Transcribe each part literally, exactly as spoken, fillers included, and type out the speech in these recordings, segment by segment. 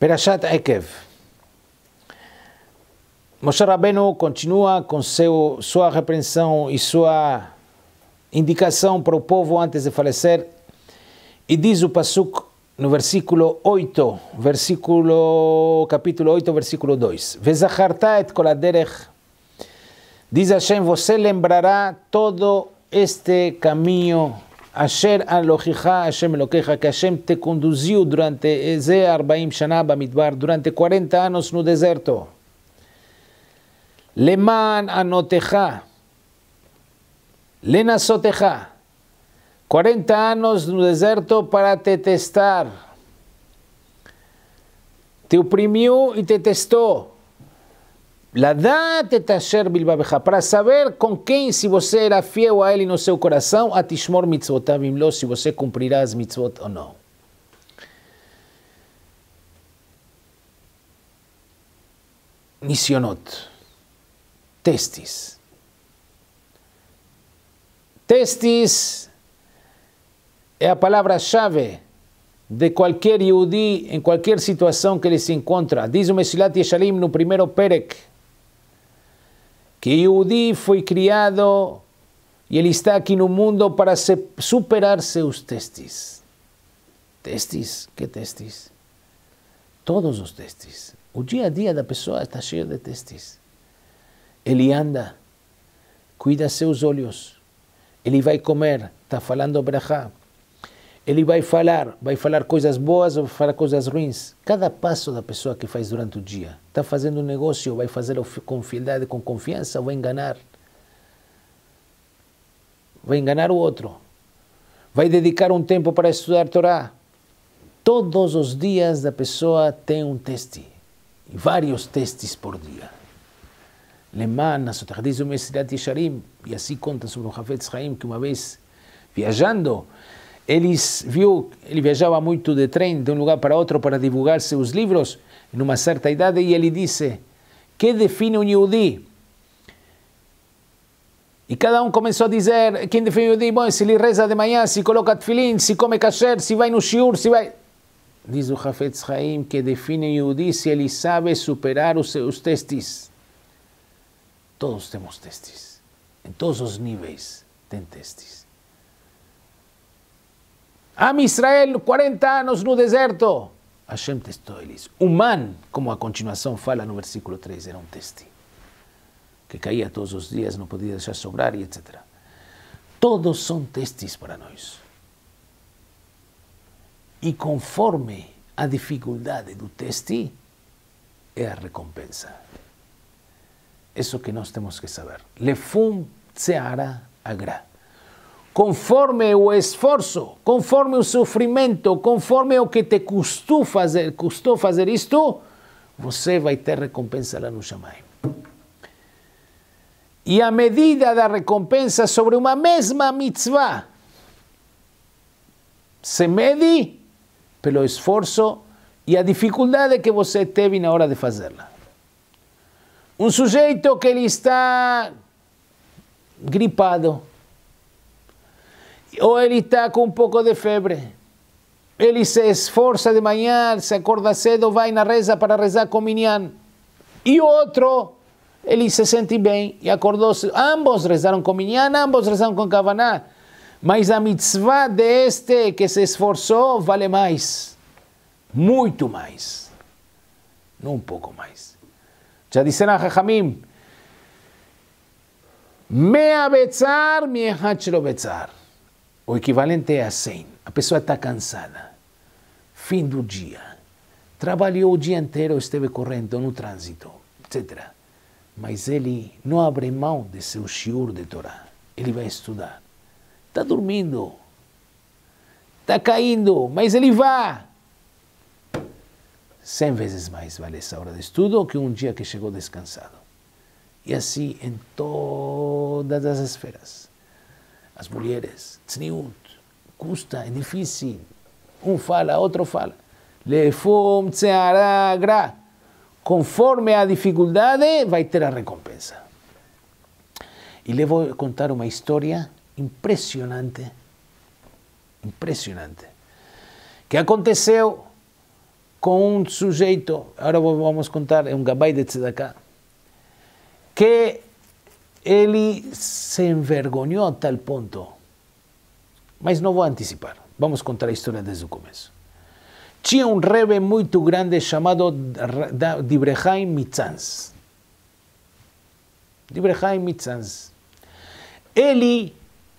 Perashat Ekev. Moshe Rabbeinu continua com seu, sua repreensão e sua indicação para o povo antes de falecer. E diz o Pasuk no versículo oito, versículo, capítulo oito, versículo dois. Vezacharta et kol haderech. Diz Hashem, você lembrará todo este caminho. Asher alohicha Hashem elokecha, que Hashem te conduziu durante eze arbaim shana bamidbar, durante quarenta anos no deserto. Leman anotecha, lenasotecha, quarenta anos no deserto para te testar. Te oprimiu e te testou. Ladat et asher bilbabecha, para saber com quem, se você era fiel a ele no seu coração, atishmor mitzvotav imlo, se você cumprirá as mitzvot ou não. Nisionot, testes. Testes é a palavra-chave de qualquer Yehudi em qualquer situação que ele se encontra. Diz o Mesilat Yesharim no primeiro Perek, que Yehudi foi criado e ele está aqui no mundo para se, superar seus testes. Testes? Que testes? Todos os testes. O dia a dia da pessoa está cheio de testes. Ele anda, cuida seus olhos, ele vai comer, está falando brachá. Ele vai falar, vai falar coisas boas ou vai falar coisas ruins. Cada passo da pessoa que faz durante o dia. Está fazendo um negócio, vai fazê-lo com fidelidade, com confiança, ou vai enganar. Vai enganar o outro. Vai dedicar um tempo para estudar Torá. Todos os dias da pessoa tem um teste. Vários testes por dia. Leman, diz o Mesilat Yesharim, e assim conta sobre o Hafetz Haim, que uma vez, viajando, Ele, viu, ele viajava muito de trem de um lugar para outro para divulgar seus livros em uma certa idade, e ele disse: que define um Yehudi? E cada um começou a dizer: quem define um Yehudi? Bom, se ele reza de manhã, se coloca tefilin, se come kasher, se vai no shiur, se vai... Diz o Hafetz Haim que define um Yehudi se ele sabe superar os seus testes. Todos temos testes. Em todos os níveis tem testes. Am Israel, quarenta anos no deserto. Hashem testou eles. O man, como a continuação fala no versículo três, era um teste. Que caía todos os dias, não podia deixar sobrar e etcétera. Todos são testes para nós. E conforme a dificuldade do teste, é a recompensa. Isso que nós temos que saber. Lefum tzeara agra. Conforme o esforço, conforme o sofrimento, conforme o que te custou fazer, custou fazer isto, você vai ter recompensa lá no Shamayim. E a medida da recompensa sobre uma mesma mitzvah se mede pelo esforço e a dificuldade que você teve na hora de fazê-la. Um sujeito que ele está gripado, ou ele está com um pouco de febre, ele se esforça de manhã, se acorda cedo, vai na reza para rezar com minyan. E outro, ele se sente bem e acordou, ambos rezaram com minyan, ambos rezaram com kavaná, mas a mitzvah deste que se esforçou vale mais, muito mais, não um pouco mais. Já disseram a Chachamim, mea betzar, miechat shelo betzar. O equivalente é a cem. A pessoa está cansada. Fim do dia. Trabalhou o dia inteiro, esteve correndo no trânsito, etcétera. Mas ele não abre mão de seu shiur de Torá. Ele vai estudar. Está dormindo. Está caindo, mas ele vai. Cem vezes mais vale essa hora de estudo que um dia que chegou descansado. E assim em todas as esferas. As mulheres, tzniut, custa, é difícil. Um fala, outro fala. Lefum tzeara gra. Conforme a dificuldade, vai ter a recompensa. E lhe vou contar uma história impressionante, impressionante, que aconteceu com um sujeito, agora vamos contar, é um gabai de tzedakah, que ele se envergonhou a tal ponto. Mas não vou antecipar, vamos contar a história desde o começo. Tinha um rebbe muito grande chamado Divrei Chaim Mitzanz. Divrei Chaim Mitzanz. Ele,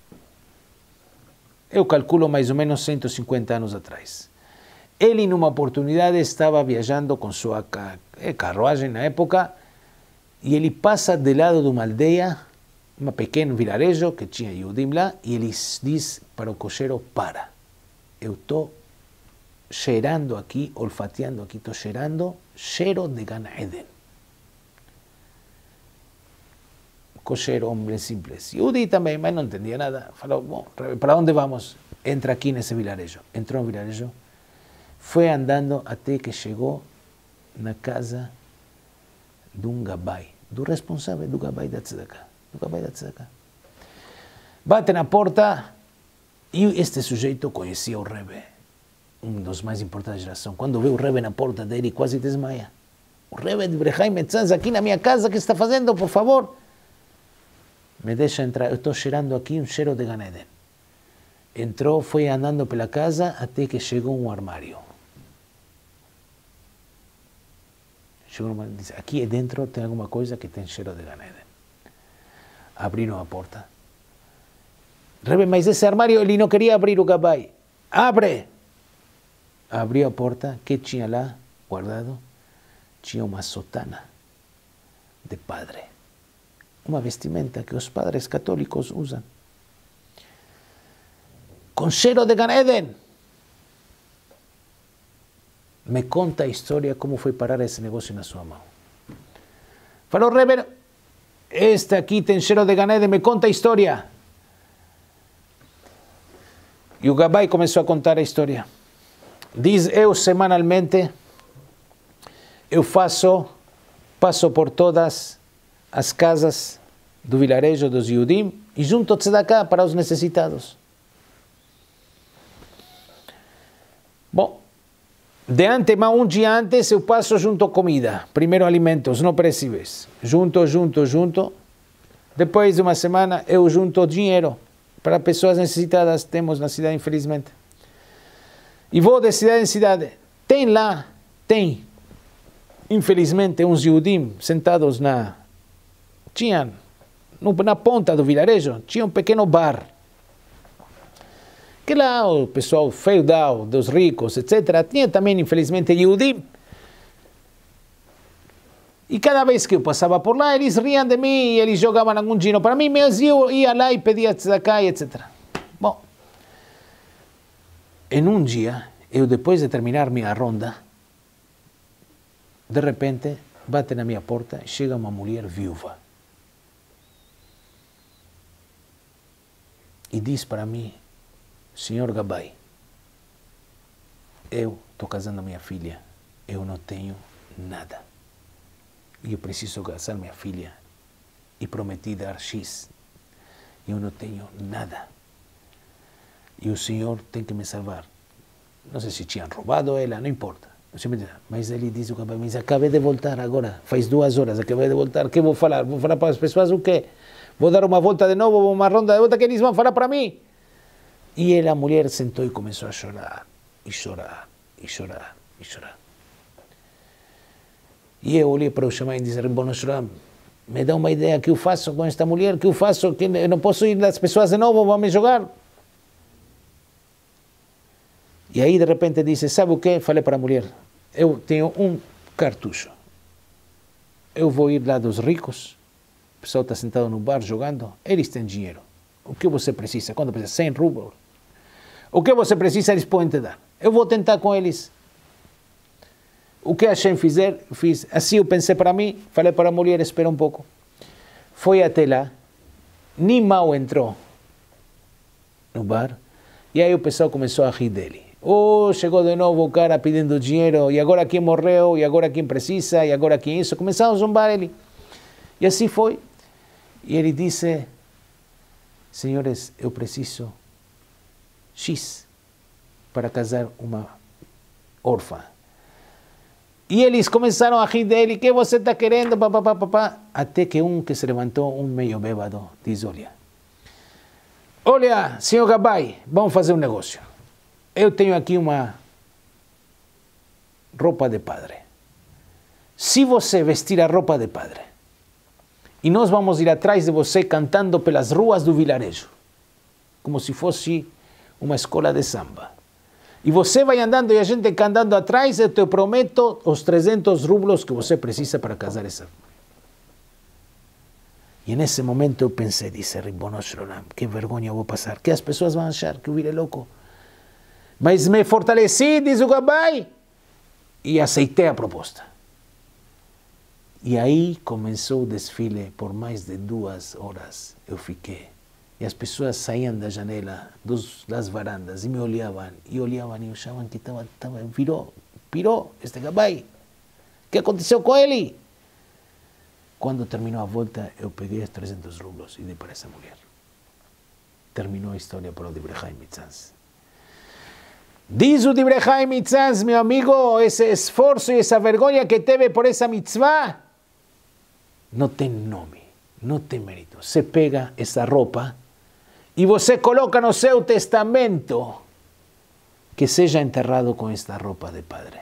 eu calculo mais ou menos cento e cinquenta anos atrás. Ele, numa oportunidade, estava viajando com sua carruagem na época, e ele passa de lado de uma aldeia, um pequeno vilarejo que tinha Yehudim lá, e ele diz para o cocheiro: para, eu estou cheirando aqui, olfateando aqui, estou cheirando cheiro de Gan Eden. Cocheiro, homem simples. Yehudi também, mas não entendia nada. Falou: bom, para onde vamos? Entra aqui nesse vilarejo. Entrou no vilarejo, foi andando até que chegou na casa de um gabai, do responsável do gabai da tzedakah. Do gabai da tzedakah. Bate na porta e este sujeito conhecia o Rebbe, um dos mais importantes da geração. Quando vê o Rebbe na porta dele, quase desmaia. O Rebbe de Divrei Chaim Mitzanz aqui na minha casa, o que está fazendo, por favor? Me deixa entrar, eu estou cheirando aqui um cheiro de Gan Eden. Entrou, foi andando pela casa até que chegou um armário. Chegou uma, disse: aqui dentro tem alguma coisa que tem cheiro de Gan Eden. Abriram a porta. Rebbe, mas esse armário ele não queria abrir, o gabai. Abre! Abriu a porta, que tinha lá guardado? Tinha uma sotana de padre. Uma vestimenta que os padres católicos usam. Com cheiro de Gan Eden. Me conta a história como foi parar esse negócio na sua mão. Falou: Rebbe, este aqui tem cheiro de Gan Eden, me conta a história. E o gabai começou a contar a história. Diz: eu semanalmente, eu faço, passo por todas as casas do vilarejo dos Yehudim e junto tzedakah para os necessitados. Bom, de antemão, um dia antes, eu passo junto comida, primeiro alimentos não perecíveis, junto, junto, junto. Depois de uma semana, eu junto dinheiro para pessoas necessitadas, temos na cidade, infelizmente. E vou de cidade em cidade. Tem lá, tem, infelizmente, uns Yehudim sentados na... Tinham, na ponta do vilarejo, tinha um pequeno bar. Que lá o pessoal feudal, dos ricos, etcétera, tinha também, infelizmente, Yehudim. E cada vez que eu passava por lá, eles riam de mim e eles jogavam algum dinheiro para mim, mas eu ia lá e pedia tzedakah, etcétera. Bom, em um dia, eu depois de terminar minha ronda, de repente, bate na minha porta e chega uma mulher viúva. E diz para mim: senhor gabai, eu estou casando a minha filha, eu não tenho nada. E eu preciso casar minha filha. E prometi dar X. Eu não tenho nada. E o senhor tem que me salvar. Não sei se tinham roubado ela, não importa. Mas ele diz: o gabai, mas acabei de voltar agora, faz duas horas, acabei de voltar, o que vou falar? Vou falar para as pessoas o quê? Vou dar uma volta de novo, uma ronda de volta, que eles vão falar para mim? E a mulher sentou e começou a chorar, e chorar, e chorar, e chorar. E eu olhei para o Shammai e disse: Ribono Shel Olam, me dá uma ideia, que eu faço com esta mulher, que eu faço, que eu não posso ir das pessoas de novo, vão me jogar. E aí de repente disse: sabe o que? Falei para a mulher: eu tenho um cartucho, eu vou ir lá dos ricos, o pessoal está sentado no bar jogando, eles têm dinheiro. O que você precisa? Quando precisa? cem rublos. O que você precisa, eles podem te dar. Eu vou tentar com eles. O que a Hashem fizer, fiz. Assim eu pensei para mim, falei para a mulher: espera um pouco. Foi até lá, nem mal entrou no bar, e aí o pessoal começou a rir dele. Oh, chegou de novo o cara pedindo dinheiro, e agora quem morreu, e agora quem precisa, e agora quem isso. Começaram a zombar ele. E assim foi. E ele disse: senhores, eu preciso X para casar uma órfã. E eles começaram a rir dele, que você está querendo, papapá, papá. Até que um que se levantou, um meio bêbado, diz, olha, olha, senhor Gabay, vamos fazer um negócio. Eu tenho aqui uma roupa de padre. Se você vestir a roupa de padre, e nós vamos ir atrás de você cantando pelas ruas do vilarejo, como se fosse uma escola de samba. E você vai andando e a gente andando atrás, eu te prometo os trezentos rublos que você precisa para casar essa. E nesse momento eu pensei, disse Ribono Shel Olam, que vergonha eu vou passar, que as pessoas vão achar que eu virei louco. Mas me fortaleci, diz o Gabay, e aceitei a proposta. E aí começou o desfile por mais de duas horas. Eu fiquei. E as pessoas saíam da janela, dos, das varandas, e me olhavam, e olhavam e achavam que estava, estava, virou, pirou este Gabay. O que aconteceu com ele? Quando terminou a volta, eu peguei os trezentos rublos e dei para essa mulher. Terminou a história para o Divrei Chaim Mitzans. Diz o Divrei Chaim Mitzans, meu amigo, esse esforço e essa vergonha que teve por essa mitzvah, não tem nome, não tem mérito. Você pega essa roupa e você coloca no seu testamento que seja enterrado com esta roupa de padre.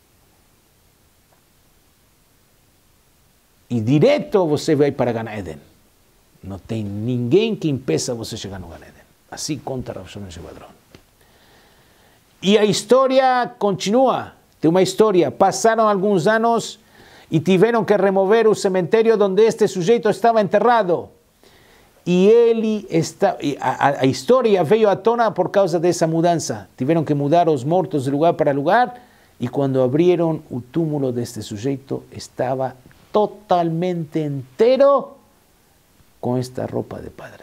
E direto você vai para Gan Eden. Não tem ninguém que impeça você chegar no Gan Eden. Assim conta Rav Shlomo Shebadron. E a história continua. Tem uma história. Passaram alguns anos e tiveram que remover o cemitério onde este sujeito estava enterrado. E ele está, a, a história veio à tona por causa dessa mudança. Tiveram que mudar os mortos de lugar para lugar. E quando abriram o túmulo deste sujeito, estava totalmente inteiro com esta roupa de padre.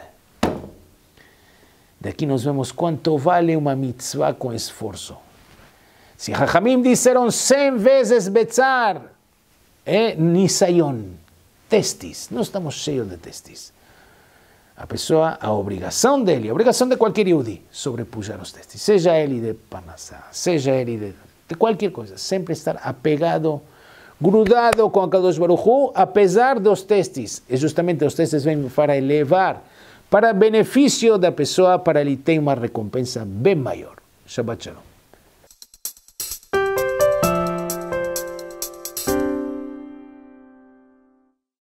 De aqui nós vemos quanto vale uma mitzvah com esforço. Se Jajamim disseram cem vezes betzar, é nisayon, testes. Nós estamos cheios de testes. A pessoa, a obrigação dele, a obrigação de qualquer Yehudi, sobrepujar os testes. Seja ele de Parnassá, seja ele de, de qualquer coisa. Sempre estar apegado, grudado com a Kadosh Baruch Hu, apesar dos testes. E justamente os testes vêm para elevar, para benefício da pessoa, para ele ter uma recompensa bem maior. Shabbat Shalom.